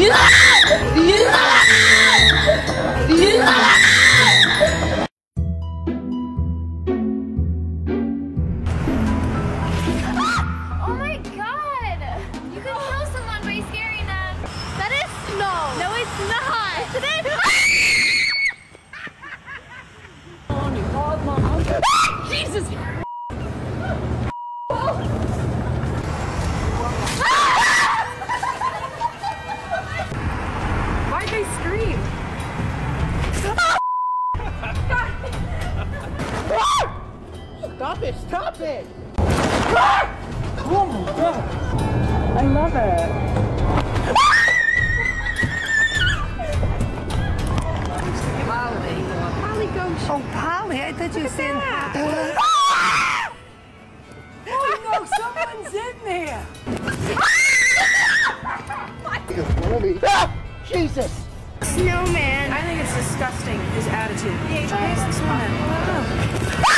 Oh my god! You can kill someone by scaring them. That is snow. No, it's not. Yes, it is. Jesus! Why'd they scream? Stop it! Stop it! Oh my god! I love it. Polly. Polly goes. Oh, Polly, I thought you said. Oh no, someone's in there! Ah, Jesus! Snowman. I think it's disgusting, his attitude. Yeah, he's the snowman.